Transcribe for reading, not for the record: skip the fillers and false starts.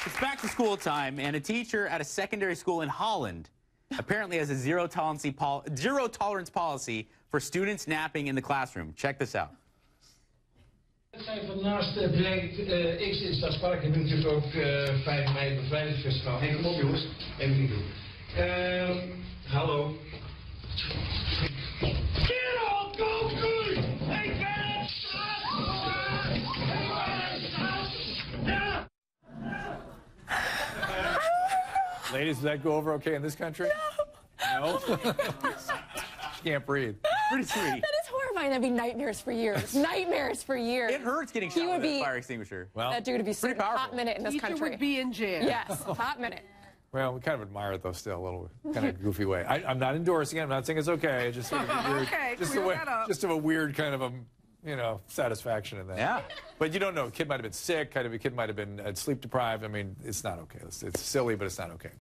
It's back to school time, and a teacher at a secondary school in Holland apparently has a zero tolerance policy for students napping in the classroom. Check this out. Naast het project X in Stadspark hebben we natuurlijk ook 5 mei bevrijdingsfestival. Hey, kom op jongens, even niet doen. Hallo. Kerel, go good! Hey, Kerel! Ladies, does that go over okay in this country? No? Can't breathe. Pretty sweet. That is horrifying. That'd be nightmares for years. Nightmares for years. It hurts getting shot with a fire extinguisher. Well, That dude would be sued a hot minute in this Teacher country. would be in jail. Yes, hot minute. well, we kind of admire it, though, still, a little kind of goofy way. I'm not endorsing it. I'm not saying it's okay. It's just sort of a weird, Okay, just, clear a way, that up. just of a weird kind of a, satisfaction in that. Yeah. But you don't know. A kid might have been sick. A kid might have been sleep deprived. I mean, it's not okay. It's silly, but it's not okay.